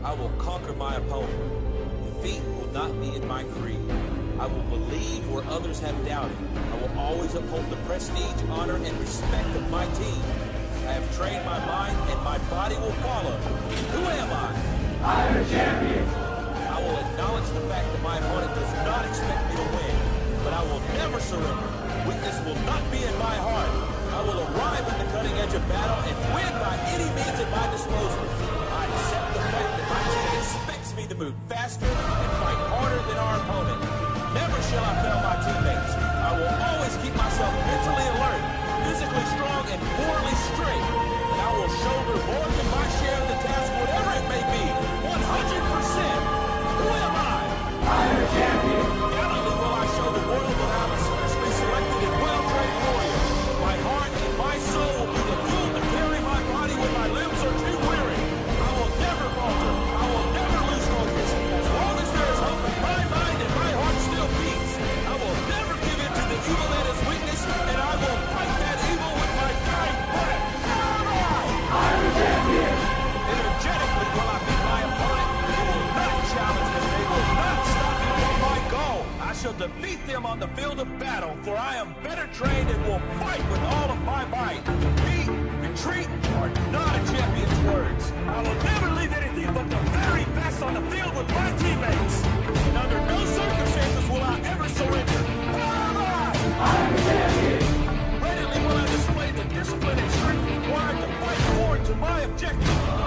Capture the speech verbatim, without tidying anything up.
I will conquer my opponent. Defeat will not be in my creed. I will believe where others have doubted. I will always uphold the prestige, honor, and respect of my team. I have trained my mind, and my body will follow. Who am I? I'm a champion. I will acknowledge the fact that my opponent does not expect me to win, but I will never surrender. Weakness will not be in my heart. I will arrive at the cutting edge of battle and win by any means at my disposal. I accept the fact that my team expects me to move faster and fight harder than our opponent. Never shall I fail my teammates. I will always keep myself mentally alert, physically strong, and morally straight. And I will shoulder more than my share of the task, whatever it may be, one hundred percent. Who am I? I'm a champion. Gallantly will I show the world that I am a specially selected and well-trained warrior. My heart and my soul will be the fuel to carry my body when my limbs are too weary. I will never falter. I will never lose focus. As long as there is hope in my mind and my heart still beats, I will never give in to the evil that is weakness, and I will fight that evil with my dying breath. All right! I'm a champion. Energetically will I beat my opponent. They will not challenge me. They will not stop me from my goal. I shall defeat them on the field of battle, for I am better trained and will fight with all of my might. Defeat, retreat are not a champion's words. I will never leave anything but the very best on the field with my teammates. And under no circumstances will I ever surrender. All right! I'm a champion. Readily will I display the discipline and strength required to fight forward to my objective.